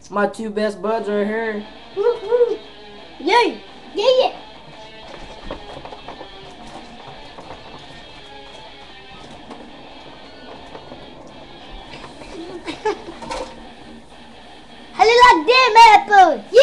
My two best buds are here. Woo woo. Yay. Yeah. How do you like them apples?